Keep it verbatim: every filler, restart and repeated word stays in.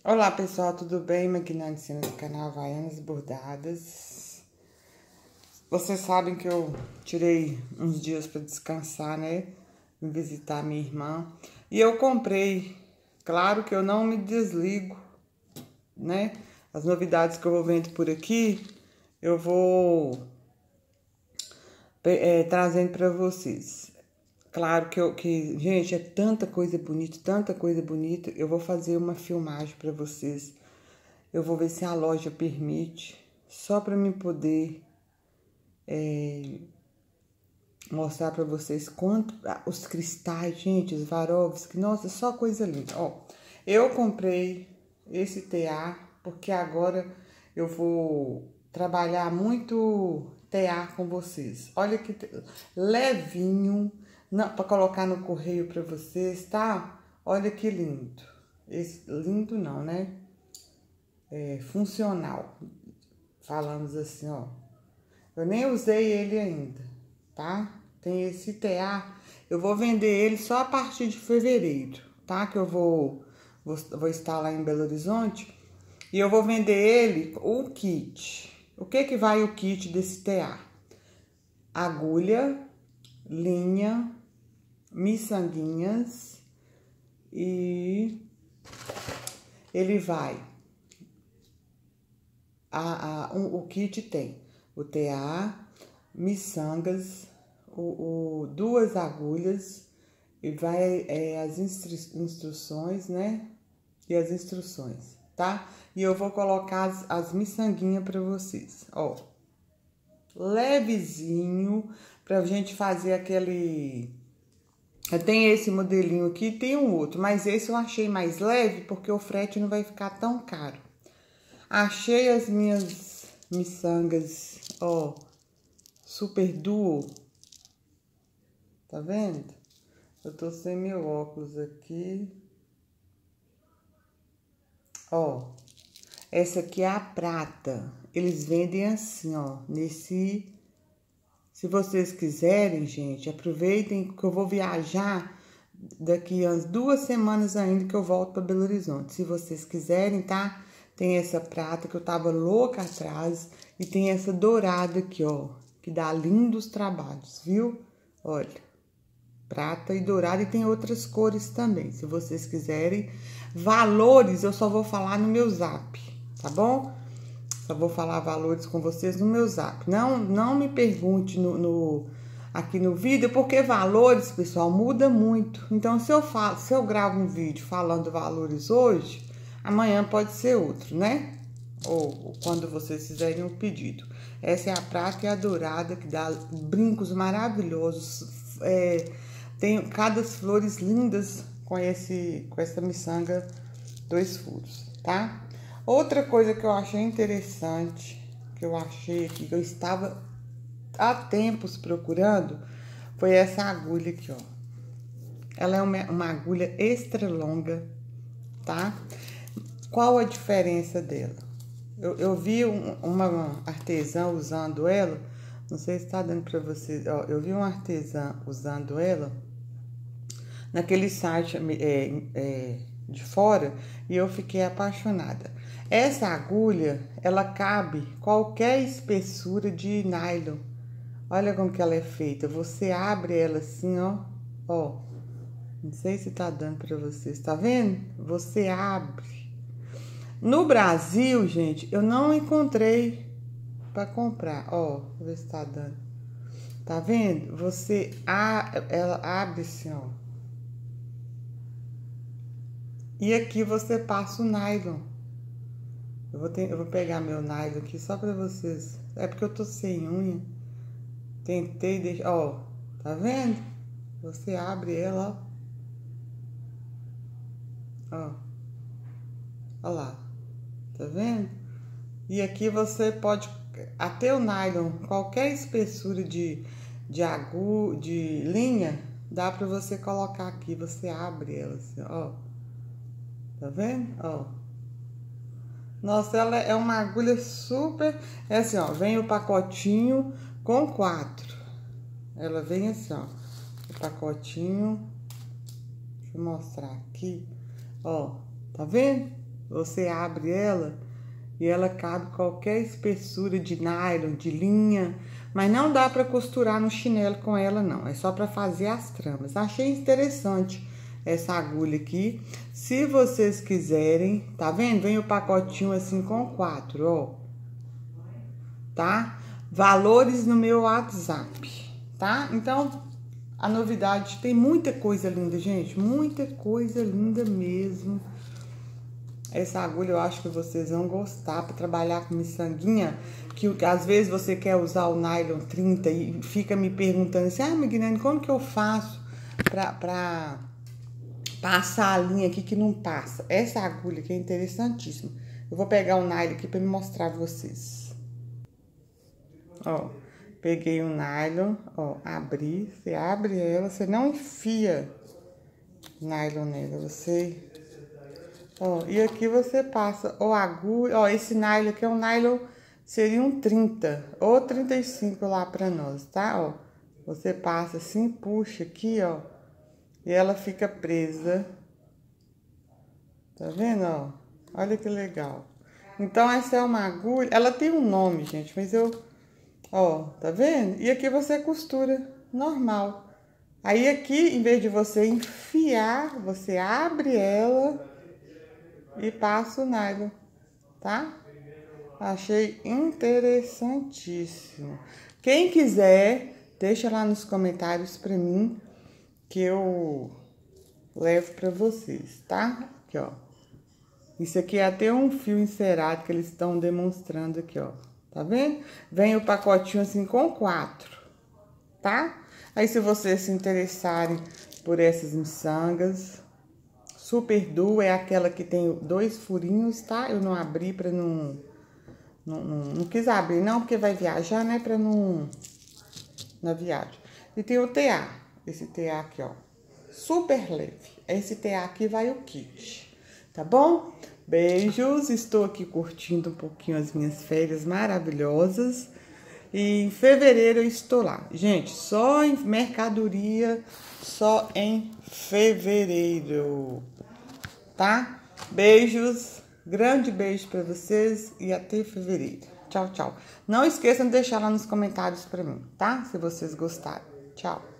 Olá pessoal, tudo bem? Maquinando cenas do canal Havaianas Bordadas. Vocês sabem que eu tirei uns dias para descansar, né? Vim visitar minha irmã. E eu comprei, claro que eu não me desligo, né? As novidades que eu vou vendo por aqui, eu vou é, trazendo para vocês. Claro que, eu, que, gente, é tanta coisa bonita, tanta coisa bonita. Eu vou fazer uma filmagem para vocês. Eu vou ver se a loja permite, só para mim poder é, mostrar para vocês quanto ah, os cristais, gente, os Swarovski, nossa, só coisa linda. Ó, eu comprei esse T A porque agora eu vou trabalhar muito T A com vocês. Olha que levinho, para colocar no correio para vocês, tá? Olha que lindo. Esse, lindo não, né? É, funcional. Falamos assim, ó. Eu nem usei ele ainda, tá? Tem esse T A. Eu vou vender ele só a partir de fevereiro, tá? Que eu vou, vou, vou estar lá em Belo Horizonte. E eu vou vender ele, o kit. O que que vai o kit desse T A? Agulha, linha, miçanguinhas e ele vai... A, a, um, o kit tem o T A, miçangas, o, o, duas agulhas e vai é, as instru, instruções, né? E as instruções, tá? E eu vou colocar as, as miçanguinhas para vocês, ó. Levezinho, pra gente fazer aquele... Tem esse modelinho aqui, tem um outro, mas esse eu achei mais leve porque o frete não vai ficar tão caro. Achei as minhas miçangas, ó, super duo. Tá vendo? Eu tô sem meu óculos aqui. Ó, essa aqui é a prata. Eles vendem assim, ó, nesse... Se vocês quiserem, gente, aproveitem que eu vou viajar daqui a duas semanas ainda que eu volto para Belo Horizonte. Se vocês quiserem, tá? Tem essa prata que eu tava louca atrás e tem essa dourada aqui, ó, que dá lindos trabalhos, viu? Olha, prata e dourada e tem outras cores também, se vocês quiserem. Valores eu só vou falar no meu zap, tá bom? Só vou falar valores com vocês no meu zap. Não, não me pergunte no, no, aqui no vídeo, porque valores, pessoal, muda muito. Então, se eu, falo, se eu gravo um vídeo falando valores hoje, amanhã pode ser outro, né? Ou, ou quando vocês fizerem um pedido. Essa é a prata e a dourada, que dá brincos maravilhosos. É, tem cada flores lindas com, esse, com essa miçanga dois furos, tá? Outra coisa que eu achei interessante, que eu achei aqui, que eu estava há tempos procurando, foi essa agulha aqui, ó. Ela é uma, uma agulha extra longa, tá? Qual a diferença dela? Eu, eu vi um, uma artesã usando ela, não sei se tá dando pra vocês, ó, eu vi uma artesã usando ela naquele site é, é, de fora e eu fiquei apaixonada. Essa agulha, ela cabe qualquer espessura de nylon. Olha como que ela é feita. Você abre ela assim, ó. Ó. Não sei se tá dando pra vocês. Tá vendo? Você abre. No Brasil, gente, eu não encontrei pra comprar. Ó, vou ver se tá dando. Tá vendo? Você, a, ela abre assim, ó. E aqui você passa o nylon. Eu vou, ter, eu vou pegar meu nylon aqui só pra vocês. É porque eu tô sem unha. Tentei deixar... Ó, tá vendo? Você abre ela, ó. Ó. Ó lá. Tá vendo? E aqui você pode... Até o nylon, qualquer espessura de, de agulha, de linha, dá pra você colocar aqui. Você abre ela assim, ó. Tá vendo? Ó. Nossa, ela é uma agulha super... É assim, ó, vem o pacotinho com quatro. Ela vem assim, ó, o pacotinho. Deixa eu mostrar aqui, ó, tá vendo? Você abre ela e ela cabe qualquer espessura de nylon, de linha, mas não dá para costurar no chinelo com ela não, é só para fazer as tramas. Achei interessante essa agulha aqui. Se vocês quiserem, tá vendo? Vem o pacotinho assim com quatro, ó. Tá? Valores no meu WhatsApp, tá? Então, a novidade, tem muita coisa linda, gente, muita coisa linda mesmo. Essa agulha eu acho que vocês vão gostar para trabalhar com miçanguinha, que às vezes você quer usar o nylon trinta e fica me perguntando assim, ah, Mignane, como que eu faço pra, pra passar a linha aqui que não passa? Essa agulha aqui é interessantíssima. Eu vou pegar o nylon aqui para me mostrar pra vocês. Ó, peguei o nylon, ó, abri, você abre ela, você não enfia nylon nela, você... Ó, e aqui você passa o agulha, ó, esse nylon aqui é um nylon, seria um trinta ou trinta e cinco lá pra nós, tá? Ó, você passa assim, puxa aqui, ó, e ela fica presa. Tá vendo, ó? Olha que legal. Então, essa é uma agulha, ela tem um nome, gente, mas eu, ó, tá vendo? E aqui você costura normal. Aí aqui, em vez de você enfiar, você abre ela e passa o nylon, tá? Achei interessantíssimo. Quem quiser, deixa lá nos comentários pra mim, que eu levo pra vocês, tá? Aqui, ó. Isso aqui é até um fio encerado que eles estão demonstrando aqui, ó. Tá vendo? Vem o pacotinho assim com quatro, tá? Aí, se vocês se interessarem por essas miçangas... Super Duo é aquela que tem dois furinhos, tá? Eu não abri pra não... Não, não, não quis abrir, não, porque vai viajar, né? Pra não... Na viagem. E tem o T A. Esse T A aqui, ó. Super leve. Esse T A aqui vai o kit. Tá bom? Beijos. Estou aqui curtindo um pouquinho as minhas férias maravilhosas. E em fevereiro eu estou lá. Gente, só em mercadoria, só em fevereiro. Tá? Beijos, grande beijo pra vocês e até fevereiro. Tchau, tchau. Não esqueçam de deixar lá nos comentários pra mim, tá? Se vocês gostaram. Tchau.